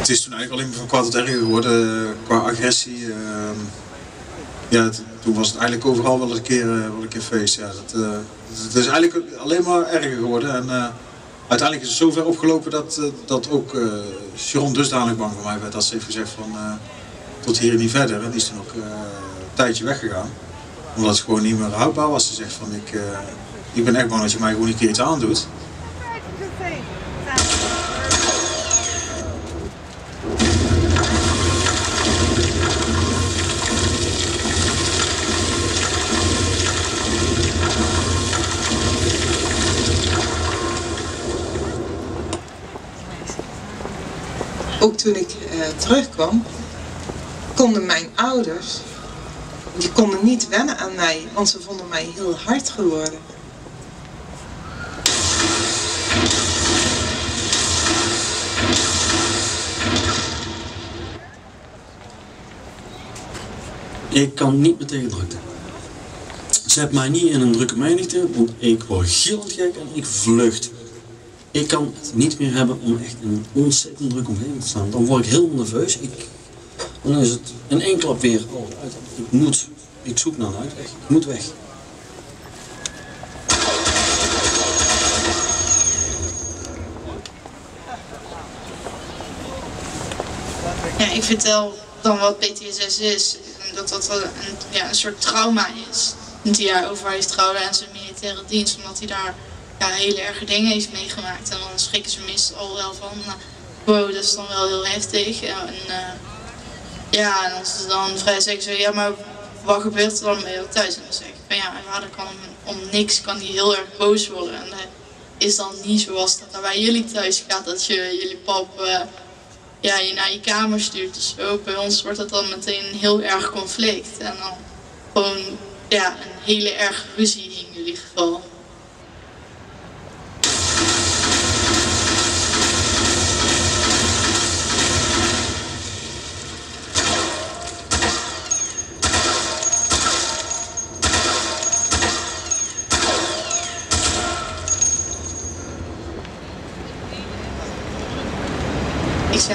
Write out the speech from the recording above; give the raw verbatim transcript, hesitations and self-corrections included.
het is toen eigenlijk alleen maar van kwaad tot erger geworden qua agressie. Uh, ja, het, toen was het eigenlijk overal wel een keer, uh, wel een keer feest. Ja, dat, uh, het is eigenlijk alleen maar erger geworden. En, uh, uiteindelijk is het zo ver opgelopen dat, uh, dat ook uh, Sharon dusdanig bang voor mij werd dat ze heeft gezegd van uh, tot hier en niet verder. En die is toen ook uh, een tijdje weggegaan. Omdat het gewoon niet meer houdbaar was. Ze zegt van ik, uh, ik ben echt bang dat je mij gewoon een keer iets aandoet. Ook toen ik uh, terugkwam, konden mijn ouders, die konden niet wennen aan mij, want ze vonden mij heel hard geworden. Ik kan niet meer tegen drukte. Zet mij niet in een drukke menigte, want ik word gillend gek en ik vlucht. Ik kan het niet meer hebben om echt in een ontzettend drukke omgeving te staan. Dan word ik heel nerveus. Ik, dan is het in één klap weer alles uit. Ik moet, ik zoek naar een uitweg. Ik moet weg. Ja, ik vertel dan wat P T S S is. Dat dat een, ja, een soort trauma is. Die daarover heeft gehouden aan zijn militaire dienst. Omdat hij daar ja, hele erge dingen heeft meegemaakt. En dan schrikken ze meestal wel van, uh, wow, dat is dan wel heel heftig. En, uh, ja, en als ze dan vrij zeggen, ze, ja, maar wat gebeurt er dan bij jou thuis? En dan zeg ik van ja, mijn vader kan om, om niks, kan hij heel erg boos worden. En dat is dan niet zoals dat bij jullie thuis gaat, dat je jullie pap uh, ja, je naar je kamer stuurt. Dus zo, bij ons wordt dat dan meteen een heel erg conflict. En dan gewoon ja, een hele erge ruzie in jullie geval.